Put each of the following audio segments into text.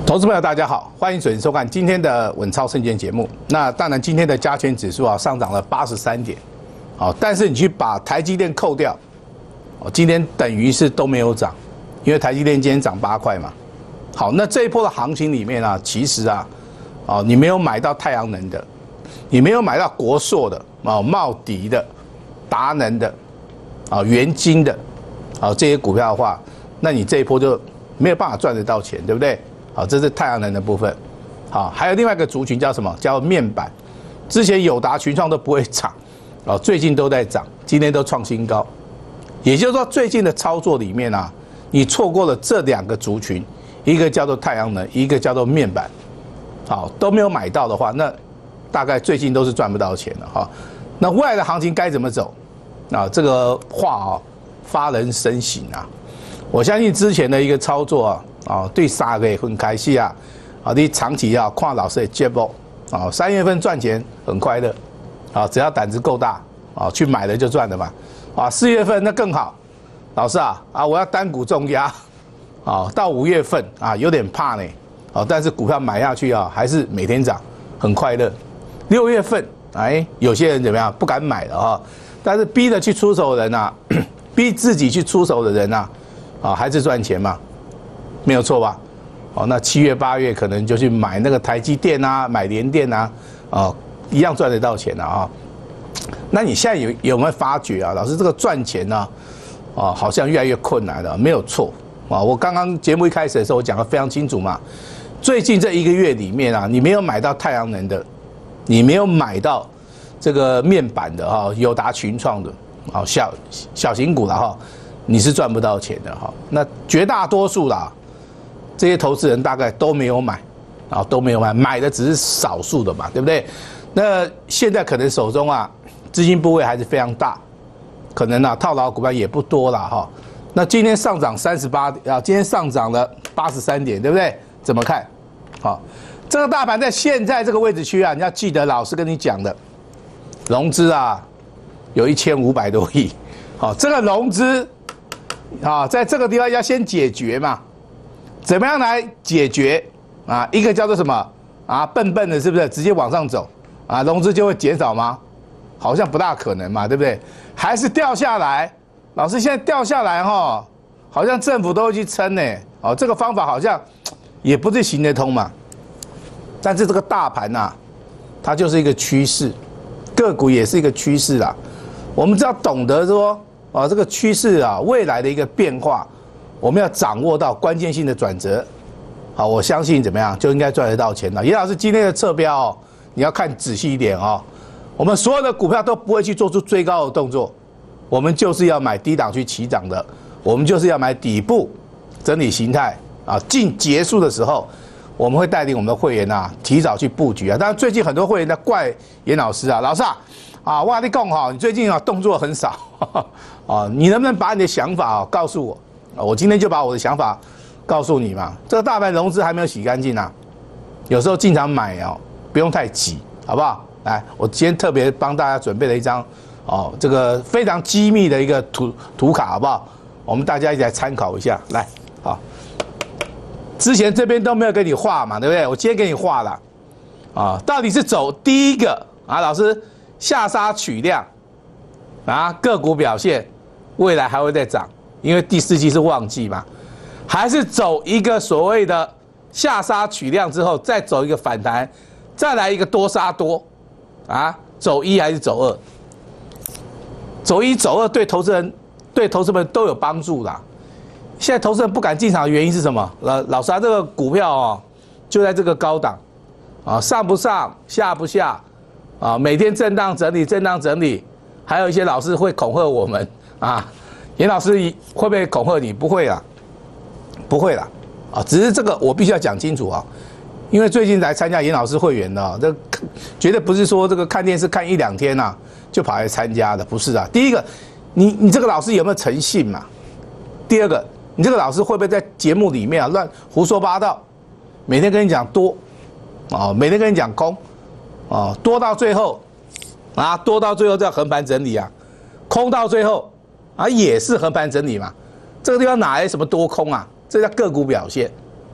投资朋友，大家好，欢迎准时收看今天的稳操胜券节目。那当然，今天的加权指数上涨了83点，但是你去把台积电扣掉，今天等于是都没有涨，因为台积电今天涨8块嘛。好，那这一波的行情里面其实你没有买到太阳能的，你没有买到国硕的茂迪的、达能的、元晶的这些股票的话，那你这一波就没有办法赚得到钱，对不对？好，这是太阳能的部分。好，还有另外一个族群叫什么？叫面板。之前友达、群创都不会涨，最近都在涨，今天都创新高。也就是说，最近的操作里面你错过了这两个族群，一个叫做太阳能，一个叫做面板。好，都没有买到的话，那大概最近都是赚不到钱了哈。那未来的行情该怎么走？这个话发人深省啊。我相信之前的一个操作对3个月份开始你长期看老师的节目3月份赚钱很快乐只要胆子够大去买了就赚了嘛4月份那更好，老师我要单股重压到5月份有点怕呢但是股票买下去还是每天涨，很快乐。6月份有些人怎么样不敢买了但是逼着去出手的人逼自己去出手的人还是赚钱嘛，没有错吧？那7月8月可能就去买那个台积电买联电一样赚得到钱那你现在有没有发觉老师这个赚钱好像越来越困难了？没有错我刚刚节目一开始的时候我讲得非常清楚嘛，最近这1个月里面你没有买到太阳能的，你没有买到这个面板的友达、群创的小型股了你是赚不到钱的那绝大多数这些投资人大概都没有买都没有买的只是少数的嘛，对不对？那现在可能手中资金部位还是非常大，可能套牢股票也不多了那今天上涨38点今天上涨了83点，对不对？怎么看？这个大盘在现在这个位置区你要记得老师跟你讲的，融资有1500多亿，这个融资在这个地方要先解决嘛，怎么样来解决一个叫做什么笨笨的，是不是直接往上走融资就会减少吗？好像不大可能嘛，对不对？还是掉下来？老师现在掉下来好像政府都会去撑呢这个方法好像也不是行得通嘛。但是这个大盘它就是一个趋势，个股也是一个趋势啦。我们只要懂得说这个趋势未来的一个变化，我们要掌握到关键性的转折我相信怎么样就应该赚得到钱了。严老师今天的测标你要看仔细一点我们所有的股票都不会去做出追高的动作，我们就是要买低档去起涨的，我们就是要买底部整理形态近结束的时候，我们会带领我们的会员提早去布局当然最近很多会员在怪严老师老师我跟你讲你最近动作很少你能不能把你的想法告诉我我今天就把我的想法告诉你嘛。这个大盘融资还没有洗干净有时候进场买不用太急，好不好？来，我今天特别帮大家准备了一张这个非常机密的一个图卡，好不好？我们大家一起来参考一下。来，之前这边都没有给你画嘛，对不对？我今天给你画了到底是走第一个老师下杀取量个股表现未来还会再涨，因为第4季是旺季嘛，还是走一个所谓的下杀取量之后再走一个反弹，再来一个多杀多走1还是走2？走1走2对投资们都有帮助啦。现在投资人不敢进场的原因是什么？老师这个股票就在这个高档上不上下不下每天震荡整理，还有一些老师会恐吓我们严老师会不会恐吓你？不会啦，不会啦只是这个我必须要讲清楚因为最近来参加严老师会员的这绝对不是说这个看电视看1、2天就跑来参加的，不是第一个，你这个老师有没有诚信嘛？第二个，你这个老师会不会在节目里面乱胡说八道？每天跟你讲多每天跟你讲空多到最后叫横盘整理空到最后也是横盘整理嘛。这个地方哪来什么多空这叫个股表现。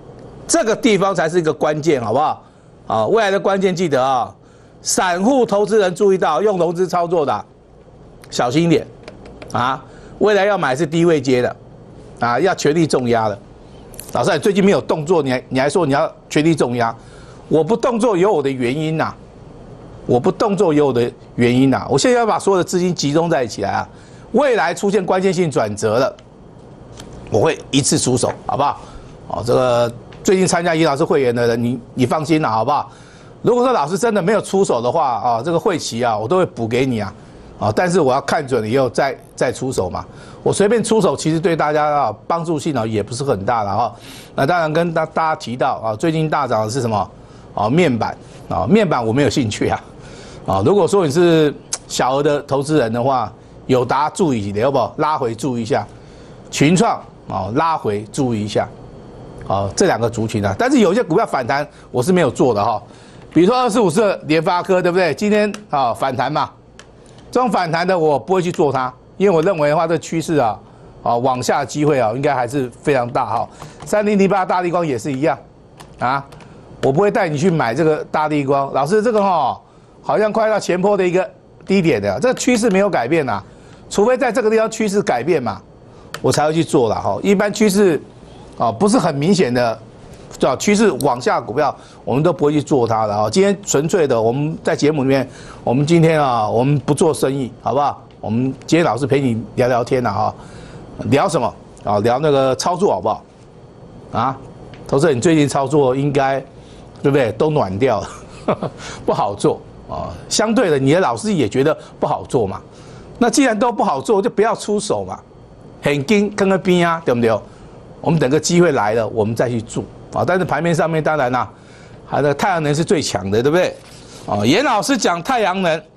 这个地方才是一个关键，好不好？啊，未来的关键记得啊，散户投资人注意到，用融资操作的，小心一点啊！未来要买是低位接的，啊，要全力重压的。老师，你最近没有动作，你还说你要全力重压？我不动作有我的原因呐，我不动作有我的原因呐。我现在要把所有的资金集中在一起来啊，未来出现关键性转折了，我会一次出手，好不好？哦，这个最近参加尹老师会员的人，你放心啦，好不好？如果说老师真的没有出手的话啊，这个会期啊，我都会补给你啊，啊，但是我要看准了以后再出手嘛。我随便出手，其实对大家啊帮助性啊也不是很大的哈。那当然跟大家提到啊，最近大涨的是什么？啊，面板啊，面板我没有兴趣啊。啊，如果说你是小额的投资人的话，友达注意一点，好不好？拉回注意一下，群创啊拉回注意一下。啊，这两个族群啊，但是有一些股票反弹我是没有做的哈，比如说2454的联发科，对不对？今天啊反弹嘛，这种反弹的我不会去做它，因为我认为的话，这趋势啊，往下的机会啊，应该还是非常大哈。3008大立光也是一样啊，我不会带你去买这个大立光，老师这个好像快到前波的一个低点的，这个趋势没有改变呐，除非在这个地方趋势改变嘛，我才会去做了哈。一般趋势不是很明显的，趋势往下股票，我们都不会去做它的啊。今天纯粹的，我们在节目里面，我们今天啊，我们不做生意，好不好？我们今天老师陪你聊聊天啊，聊什么啊？聊那个操作好不好？啊，投资人，你最近操作应该对不对？都暖掉了，不好做啊。相对的，你的老师也觉得不好做嘛。那既然都不好做，就不要出手嘛，很紧跟个边啊，对不对？我们等个机会来了，我们再去做啊。但是盘面上面当然啦，还有太阳能是最强的，对不对？啊，严老师讲太阳能，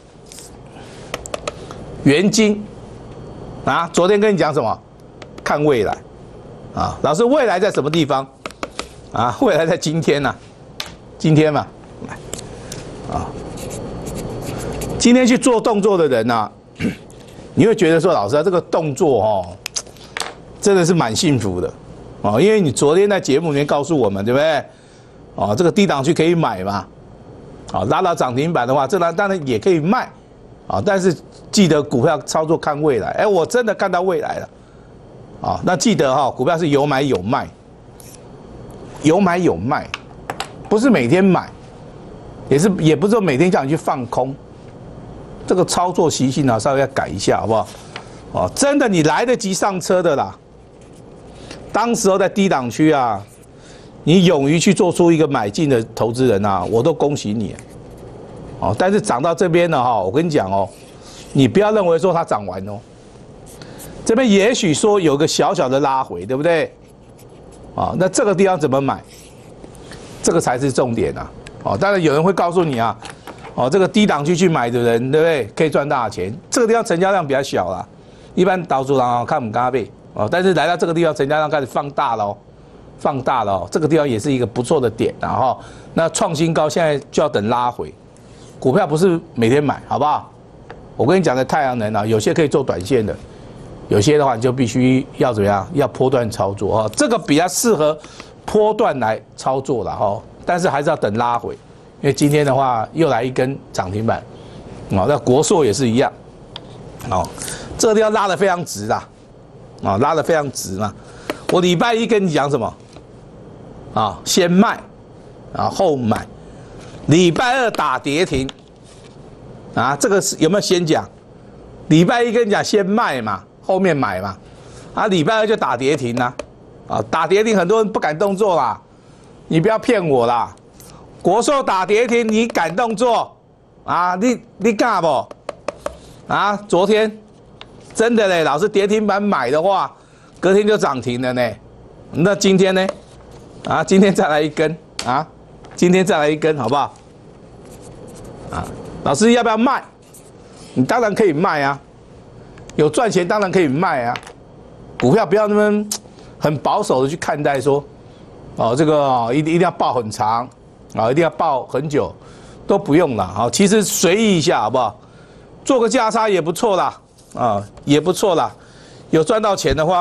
元晶啊，昨天跟你讲什么？看未来啊，老师未来在什么地方？啊，未来在今天呐，今天嘛，啊，今天去做动作的人呐，你会觉得说，老师这个动作真的是蛮幸福的，因为你昨天在节目里面告诉我们，对不对？这个低档区可以买嘛，拉到涨停板的话，这当然也可以卖，但是记得股票操作看未来，我真的看到未来了，那记得股票是有买有卖，有买有卖，不是每天买，也不是说每天叫你去放空，这个操作习性稍微要改一下，好不好？真的你来得及上车的啦。当时候在低档区啊，你勇于去做出一个买进的投资人啊，我都恭喜你。但是涨到这边了我跟你讲你不要认为说它涨完这边也许说有个小小的拉回，对不对？那这个地方怎么买？这个才是重点啊。当然有人会告诉你啊，这个低档区去买的人，对不对？可以赚大钱。这个地方成交量比较小啦，一般导主人看不嘎背。但是来到这个地方，成交量开始放大了放大了这个地方也是一个不错的点，然后那创新高，现在就要等拉回。股票不是每天买，好不好？我跟你讲的太阳能有些可以做短线的，有些的话你就必须要怎么样？要波段操作这个比较适合波段来操作了但是还是要等拉回，因为今天的话又来一根涨停板，那国硕也是一样，这个地方拉得非常直啦。拉得非常直嘛。我礼拜一跟你讲什么？先卖，后买。礼拜二打跌停，这个是有没有先讲？礼拜一跟你讲先卖嘛，后面买嘛。礼拜二就打跌停啦。打跌停很多人不敢动作啦，你不要骗我啦。国寿打跌停你敢动作？你敢不？昨天。真的嘞，老师跌停板买的话，隔天就涨停了呢。那今天呢？今天再来一根今天再来一根，好不好？老师要不要卖？你当然可以卖啊，有赚钱当然可以卖啊。股票不要那么很保守的去看待说，这个一定要抱很长一定要抱很久，都不用了其实随意一下，好不好？做个价差也不错啦。也不错啦，有赚到钱的话，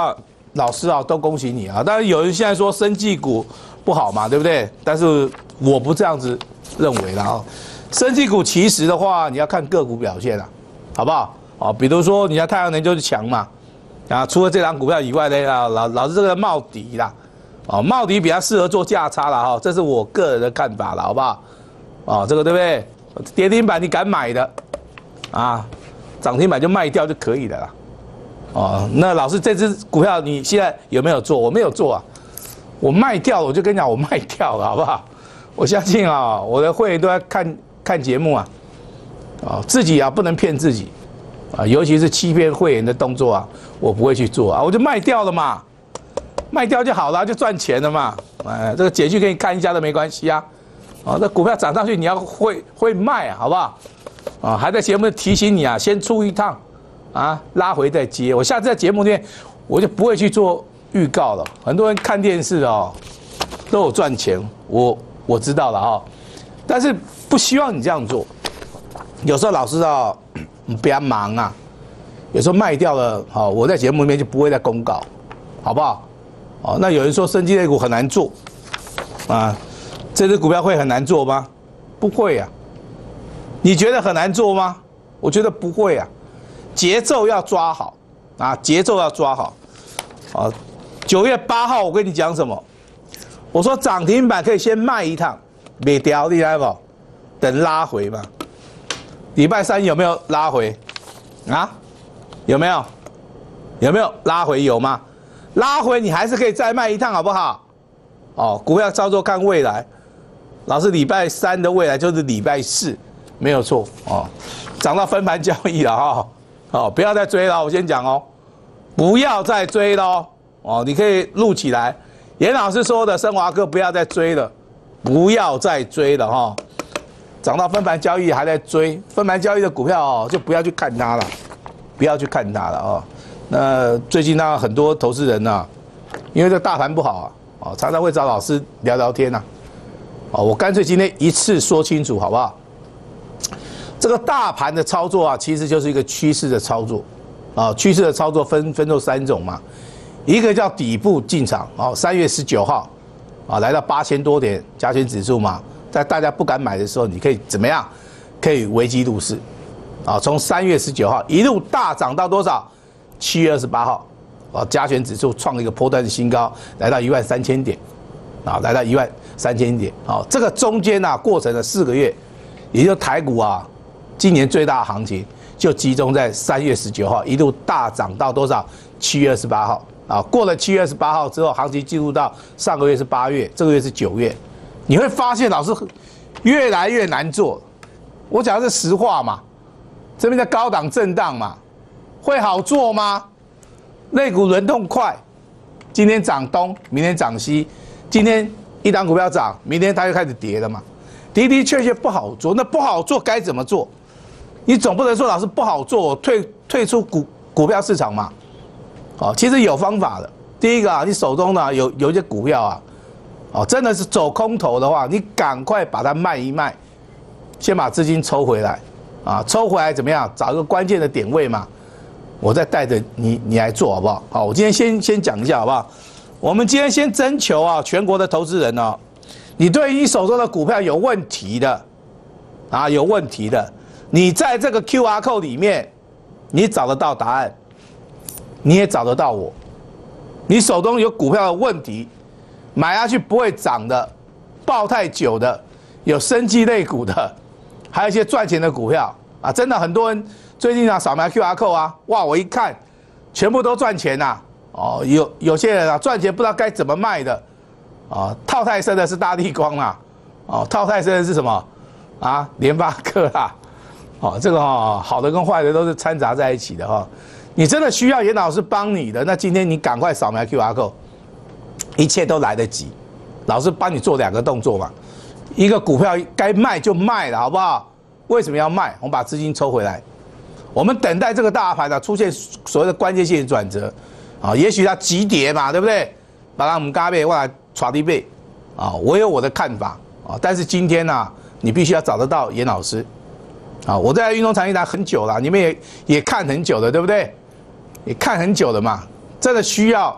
老师啊，都恭喜你啊！当然有人现在说生技股不好嘛，对不对？但是我不这样子认为啦啊。生技股其实的话，你要看个股表现啦，好不好？哦，比如说你看太阳能就是强嘛，啊，除了这档股票以外呢，啊，老师这个茂迪啦，哦，茂迪比较适合做价差啦哈，这是我个人的看法啦，好不好？哦，这个对不对？跌停板你敢买的，啊，涨停板就卖掉就可以了啦。哦，那老师这只股票你现在有没有做？我没有做啊，我卖掉了，我就跟你讲，我卖掉了，好不好？我相信啊，我的会员都在看节目啊，啊，自己啊不能骗自己啊，尤其是欺骗会员的动作啊，我不会去做啊，我就卖掉了嘛，卖掉就好了，就赚钱了嘛。哎，这个简讯给你看一下都没关系啊。啊，这股票涨上去你要会卖啊，好不好？啊，还在节目提醒你啊，先出一趟。啊，拉回再接。我下次在节目里面，我就不会去做预告了。很多人看电视哦，都有赚钱，我知道了哈，但是不希望你这样做。有时候老师啊，不要忙啊，有时候卖掉了，好，我在节目里面就不会再公告，好不好？哦，那有人说生技类股很难做，啊，这只股票会很难做吗？不会啊。你觉得很难做吗？我觉得不会啊。节奏要抓好啊，节奏要抓好啊。9月8号我跟你讲什么？我说涨停板可以先卖一趟，别掉，厉害不？等拉回嘛。礼拜3有没有拉回？啊？有没有？有没有拉回？有吗？拉回你还是可以再卖一趟，好不好？哦，股票操作看未来。老师礼拜3的未来就是礼拜4，没有错哦。涨到分盘交易了哈。哦，不要再追了，我先讲哦，不要再追了哦，你可以录起来。严老师说的，升华科不要再追了，不要再追了哈。涨到分盘交易还在追，分盘交易的股票哦，就不要去看它了，不要去看它了哦。那最近呢，很多投资人呢，因为这大盘不好啊，哦，常常会找老师聊聊天呐，哦，我干脆今天一次说清楚，好不好？这个大盘的操作啊，其实就是一个趋势的操作，啊，趋势的操作分作3种嘛，一个叫底部进场，哦，3月19号，啊，来到8000多点加权指数嘛，在大家不敢买的时候，你可以怎么样？可以危机入市，啊，从3月19号一路大涨到多少？7月28号，啊，加权指数创了一个波段的新高，来到13000点，啊，来到13000点，啊，这个中间啊，过程了4个月，也就是台股啊。今年最大的行情就集中在3月19号，一路大涨到多少？7月28号啊！过了7月28号之后，行情进入到上个月是8月，这个月是9月，你会发现老师越来越难做。我讲的是实话嘛，这边在高档震荡嘛，会好做吗？类股轮动快，今天涨东，明天涨西，今天一档股票涨，明天它就开始跌了嘛，的的确确不好做。那不好做该怎么做？你总不能说老师不好做，我退出股票市场嘛？哦，其实有方法的。第一个啊，你手中呢有一些股票啊，哦，真的是走空头的话，你赶快把它卖一卖，先把资金抽回来，啊，抽回来怎么样？找一个关键的点位嘛，我再带着你来做好不好？好，我今天先讲一下好不好？我们今天先征求啊，全国的投资人哦，你对于你手中的股票有问题的，啊，有问题的。你在这个 QR code 里面，你找得到答案，你也找得到我。你手中有股票的问题，买下去不会涨的，抱太久的，有生技类股的，还有一些赚钱的股票啊，真的很多人最近啊扫描 QR code 啊，哇，我一看，全部都赚钱呐、啊。哦，有些人啊赚钱不知道该怎么卖的，啊，套太深的是大立光啦，哦，套太深的是什么啊？联发科啦。哦，这个哈，好的跟坏的都是掺杂在一起的哈。你真的需要严老师帮你的，那今天你赶快扫描 QR code， 一切都来得及。老师帮你做2个动作嘛，一个股票该卖就卖了，好不好？为什么要卖？我们把资金抽回来，我们等待这个大盘出现所谓的关键性转折，啊，也许它急跌嘛，对不对？把它我们嘎背过来抓低背，啊，我有我的看法啊，但是今天呢，你必须要找得到严老师。啊，我在运动产业台很久了，你们也看很久了，对不对？也看很久了嘛，真的需要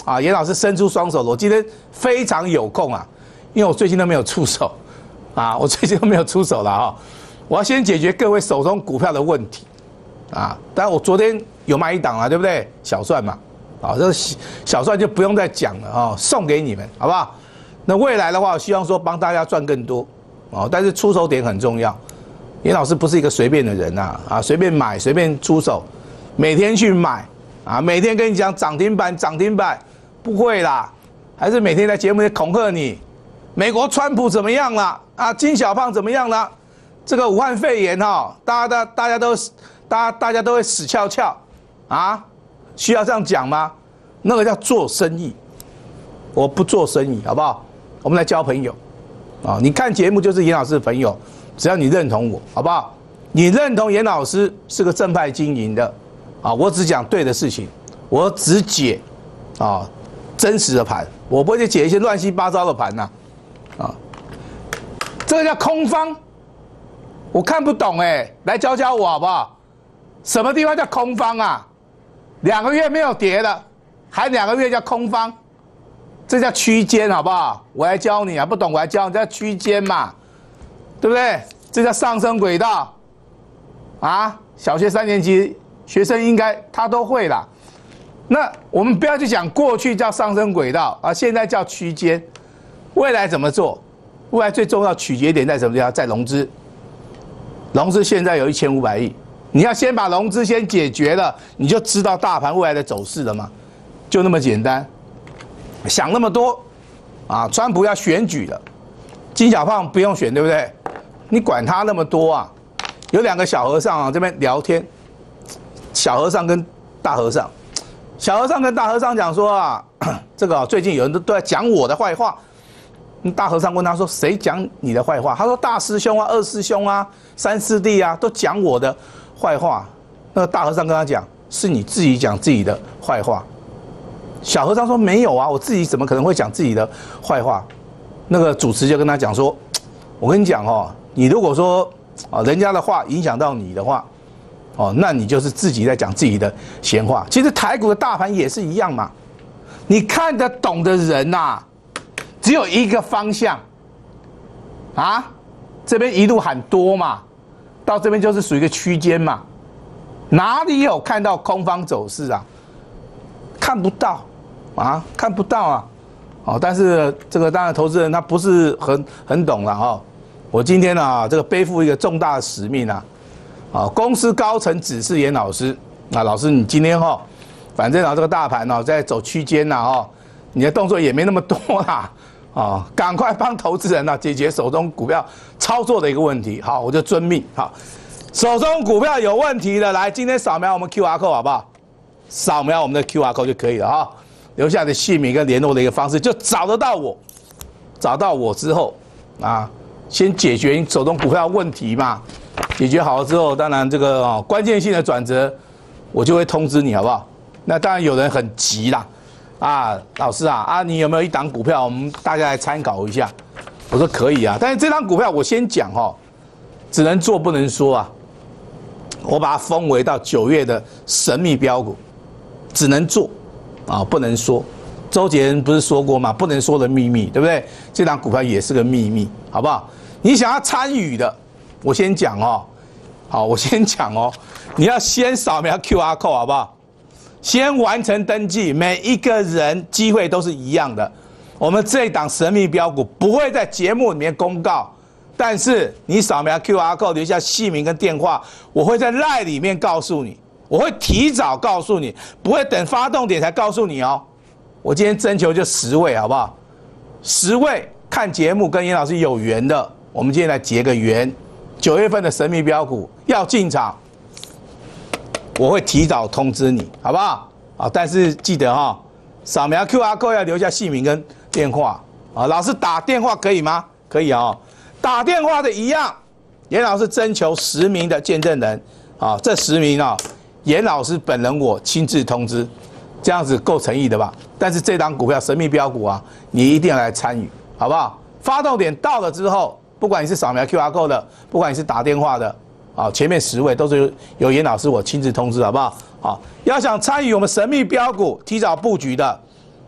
啊，严老师伸出双手，我今天非常有空啊，因为我最近都没有出手啊，我最近都没有出手了哈。我要先解决各位手中股票的问题啊。当然我昨天有卖一档啊，对不对？小赚嘛，啊，这小赚就不用再讲了啊，送给你们好不好？那未来的话，我希望说帮大家赚更多哦，但是出手点很重要。严老师不是一个随便的人呐，啊，随便买随便出手，每天去买啊，每天跟你讲涨停板涨停板，不会啦，还是每天在节目里恐吓你，美国川普怎么样了啊？金小胖怎么样了？这个武汉肺炎哈，大家都会死翘翘啊，需要这样讲吗？那个叫做生意，我不做生意，好不好？我们来交朋友啊！你看节目就是严老师的朋友。只要你认同我，好不好？你认同严老师是个正派经营的，啊，我只讲对的事情，我只解啊真实的盘，我不会去解一些乱七八糟的盘呐，啊，这个叫空方，我看不懂哎，来教教我好不好？什么地方叫空方啊？2个月没有跌了，还2个月叫空方，这叫区间好不好？我来教你啊，不懂我来教你，这叫区间嘛。对不对？这叫上升轨道啊！小学3年级学生应该他都会啦。那我们不要去讲过去叫上升轨道啊，现在叫区间。未来怎么做？未来最重要取决点在什么地方？在融资。融资现在有1500亿，你要先把融资先解决了，你就知道大盘未来的走势了嘛，就那么简单。想那么多啊！川普要选举了，金小胖不用选，对不对？你管他那么多啊！有2个小和尚啊，这边聊天。小和尚跟大和尚，小和尚跟大和尚讲说啊，这个最近有人都在讲我的坏话。大和尚问他说：“谁讲你的坏话？”他说：“大师兄啊，二师兄啊，三师弟啊，都讲我的坏话。”那个大和尚跟他讲：“是你自己讲自己的坏话。”小和尚说：“没有啊，我自己怎么可能会讲自己的坏话？”那个主持就跟他讲说：“我跟你讲哦。”你如果说啊，人家的话影响到你的话，哦，那你就是自己在讲自己的闲话。其实台股的大盘也是一样嘛，你看得懂的人呐，只有一个方向，啊，这边一路喊多嘛，到这边就是属于一个区间嘛，哪里有看到空方走势啊？看不到啊，看不到啊，哦，但是这个当然投资人他不是很懂了哦。我今天啊，这个背负一个重大的使命啊，啊，公司高层指示严老师，啊，老师你今天哈，反正啊这个大盘哦在走区间呐哦，你的动作也没那么多啦，啊，赶快帮投资人啊解决手中股票操作的一个问题，好，我就遵命，好，手中股票有问题的，来今天扫描我们 QR code 好不好？扫描我们的 QR code 就可以了哈，留下的姓名跟联络的一个方式，就找得到我，找到我之后啊。先解决你手中股票问题嘛，解决好了之后，当然这个关键性的转折，我就会通知你，好不好？那当然有人很急啦，啊，老师啊，你有没有一档股票，我们大家来参考一下？我说可以啊，但是这档股票我先讲哈，只能做不能说啊，我把它封为到9月的神秘标股，只能做啊，不能说。周杰伦不是说过吗？不能说的秘密，对不对？这档股票也是个秘密，好不好？你想要参与的，我先讲哦。好，我先讲哦。你要先扫描 QR code， 好不好？先完成登记，每一个人机会都是一样的。我们这一档神秘标股不会在节目里面公告，但是你扫描 QR code， 留下姓名跟电话，我会在 LINE 里面告诉你，我会提早告诉你，不会等发动点才告诉你哦。我今天征求就10位，好不好？10位看节目跟严老师有缘的，我们今天来结个缘。9月份的神秘标股要进场，我会提早通知你，好不好？啊，但是记得哈，扫描 QR code 要留下姓名跟电话啊。老师打电话可以吗？可以哦。打电话的一样，严老师征求10名的见证人啊，这10名啊，严老师本人我亲自通知。这样子够诚意的吧？但是这档股票神秘标股啊，你一定要来参与，好不好？发动点到了之后，不管你是扫描 QR code 的，不管你是打电话的，啊，前面10位都是由严老师我亲自通知，好不好？好，要想参与我们神秘标股提早布局的，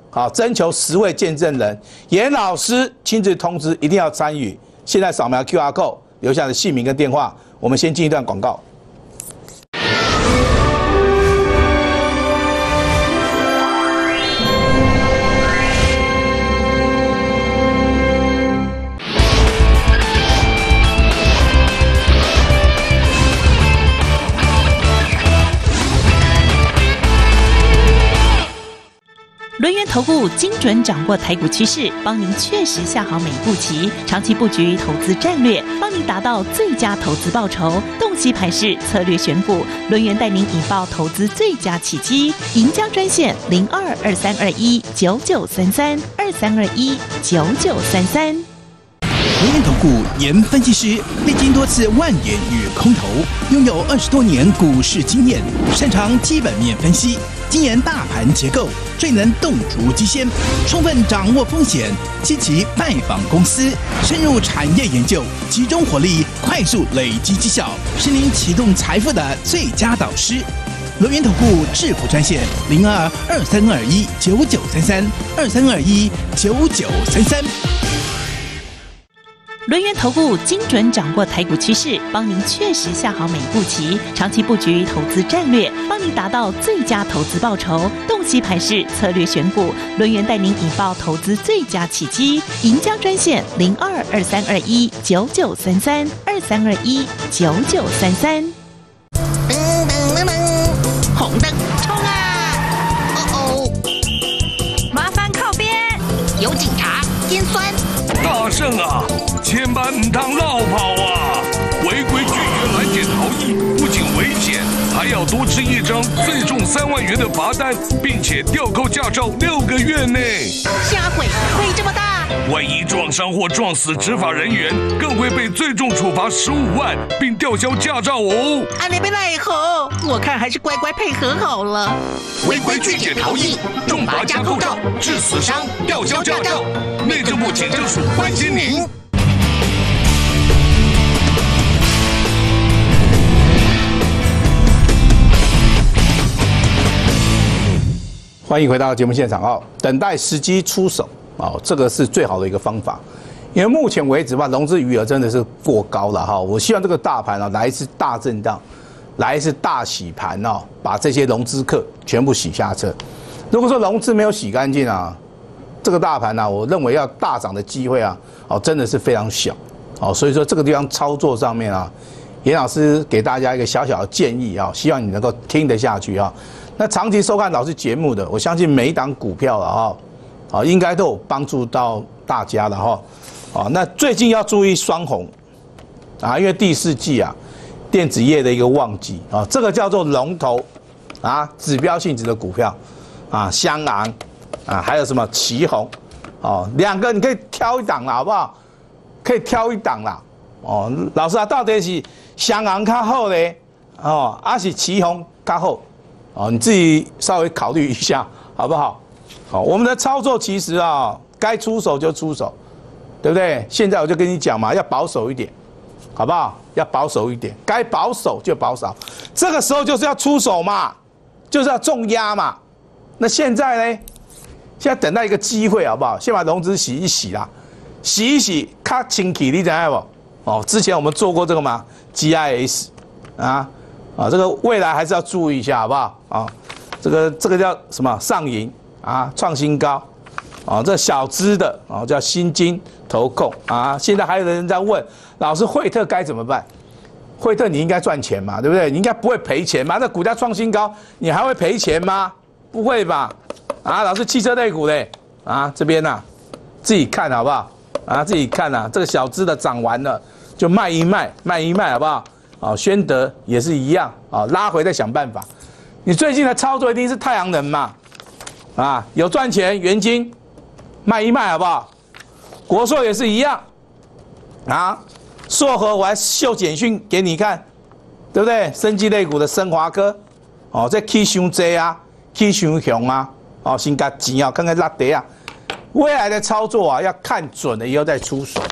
好，征求10位见证人，严老师亲自通知，一定要参与。现在扫描 QR code， 留下的姓名跟电话。我们先进一段广告。 轮源投顾精准掌握台股趋势，帮您确实下好每一步棋，长期布局投资战略，帮您达到最佳投资报酬。洞悉盘势，策略选股，轮源带您引爆投资最佳契机。赢家专线0223219933，23219933。 轮源投顾严分析师，历经多次万点与空头，拥有20多年股市经验，擅长基本面分析，精研大盘结构，最能洞烛机先，充分掌握风险，积极拜访公司，深入产业研究，集中火力，快速累积绩效，是您启动财富的最佳导师。轮源投顾致富专线0223219933，23219933。 轮源投顾精准掌握台股趋势，帮您确实下好每一步棋，长期布局投资战略，帮您达到最佳投资报酬。洞悉盘势，策略选股，轮源带您引爆投资最佳契机。赢家专线0223219933，23219933。 红灯冲啊！哦，麻烦靠边，有警察尖酸。 大圣啊，千万唔当绕跑啊！违规拒绝拦检逃逸，不仅危险，还要多吃1张最重3万元的罚单，并且吊扣驾照6个月内。 下回会这么大？ 万一撞伤或撞死执法人员，更会被最重处罚15万，并吊销驾照哦。 阿里贝奈何？我看还是乖乖配合好了。 违规拒检逃逸，重罚加扣照，致死伤，吊销驾照。内政部警政署关心您。 欢迎回到节目现场哦，等待时机出手哦，这个是最好的一个方法。因为目前为止吧，融资余额真的是过高了哈。我希望这个大盘啊来一次大震荡，来一次大洗盘哦，把这些融资客全部洗下车。如果说融资没有洗干净啊，这个大盘啊，我认为要大涨的机会啊，哦真的是非常小哦。所以说这个地方操作上面啊，严老师给大家一个小小的建议啊，希望你能够听得下去啊。那长期收看老师节目的，我相信每一档股票了哈，啊，应该都有帮助到大家了哈，啊，那最近要注意双红，啊，因为第4季啊，电子业的一个旺季啊，这个叫做龙头啊，指标性质的股票啊，香昂啊，还有什么旗宏，哦，2个你可以挑一档啦，好不好？可以挑一档啦，哦，老师啊，到底是香昂较好呢，哦，还是旗宏较好？哦，你自己稍微考虑一下，好不好？好，我们的操作其实啊，该出手就出手，对不对？现在我就跟你讲嘛，要保守一点，好不好？要保守一点，该保守就保守，这个时候就是要出手嘛，就是要重压嘛。那现在呢？现在等待一个机会，好不好？先把融资洗一洗啦，洗一洗，卡清气，你知道不？哦，之前我们做过这个嘛 ，GIS 啊。啊，这个未来还是要注意一下，好不好？啊，这个叫什么？上银啊，创新高，啊，这小资的啊叫新金投控啊。现在还有人在问老师，惠特该怎么办？惠特你应该赚钱嘛，对不对？你应该不会赔钱嘛？那股价创新高，你还会赔钱吗？不会吧？啊，老师汽车类股嘞，啊这边呐，自己看好不好？啊，自己看呐，这个小资的涨完了就卖一卖，卖一卖好不好？啊，宣德也是一样啊，拉回再想办法。你最近的操作一定是太阳能嘛，啊，有赚钱，元晶卖一卖好不好？国硕也是一样，啊，硕和我还秀简讯给你看，对不对？生技类股的升华科，哦，这起伤济啊，起伤雄啊，哦，先把钱啊，看看拉跌啊。未来的操作啊，要看准了以后再出手。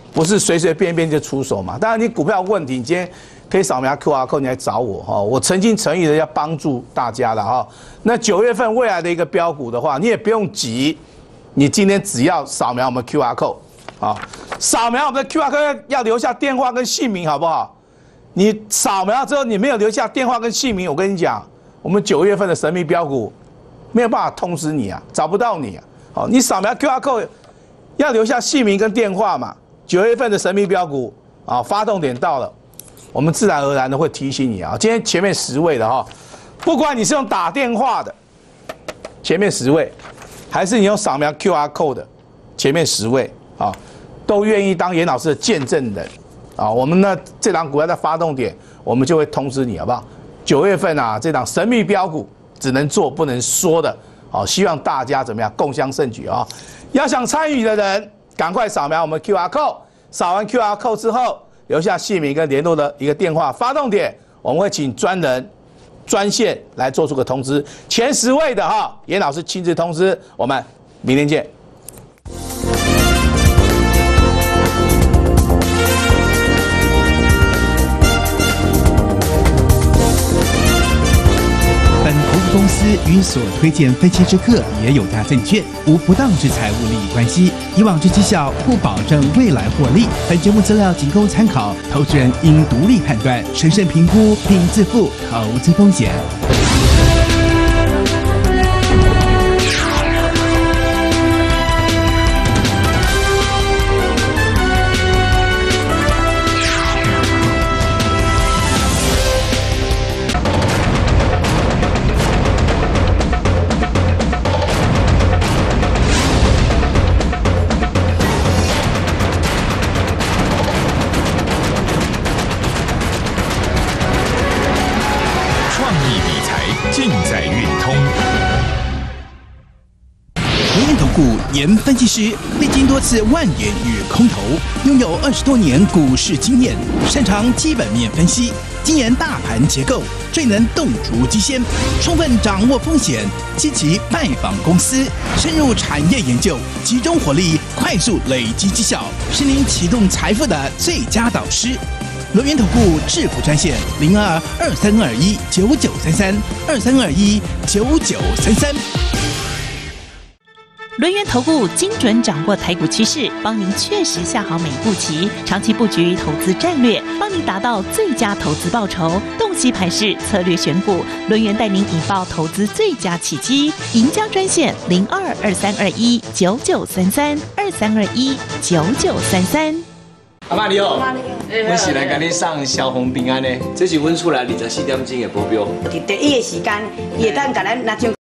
不是随随便便就出手嘛。当然你股票问题，你今天可以扫描 QR code 你来找我哈，我诚心诚意的要帮助大家了哈。那9月份未来的一个标股的话，你也不用急，你今天只要扫描我们 QR code 啊，扫描我们的 QR code 要留下电话跟姓名好不好？你扫描之后你没有留下电话跟姓名，我跟你讲，我们9月份的神秘标股没有办法通知你啊，找不到你啊。好，你扫描 QR code 要留下姓名跟电话嘛。9月份的神秘标股啊，发动点到了，我们自然而然的会提醒你啊。今天前面10位的哈，不管你是用打电话的前面10位，还是你用扫描 QR code 的前面10位啊，都愿意当严老师的见证人啊。我们呢这档股票的发动点，我们就会通知你，好不好？9月份啊，这档神秘标股只能做不能说的，好，希望大家怎么样共襄盛举啊！要想参与的人，赶快扫描我们 QR code， 扫完 QR code 之后，留下姓名跟联络的一个电话发动点，我们会请专线来做出个通知。前10位的哈，严老师亲自通知。我们明天见。 本投资公司与所推荐分期之客也有大证券，无不当之财务利益关系。以往之绩效不保证未来获利。本节目资料仅供参考，投资人应独立判断、审慎评估，并自负投资风险。严分析师历经多次万点与空头，拥有20多年股市经验，擅长基本面分析，精研大盘结构，最能洞烛机先，充分掌握风险，积极拜访公司，深入产业研究，集中火力，快速累积绩效，是您启动财富的最佳导师。轮源投顾致富专线02-2321-9933，2321-9933。 轮源投顾精准掌握台股趋势，帮您确实下好每一步棋，长期布局投资战略，帮您达到最佳投资报酬。洞悉盘势，策略选股，轮源带您引爆投资最佳契机。赢家专线02-2321-9933，2321-9933。 阿妈你好，我是来跟你送消防平安的，这是阮厝内24点钟的保镖。 伫第一个时间，伊会当甲咱拿种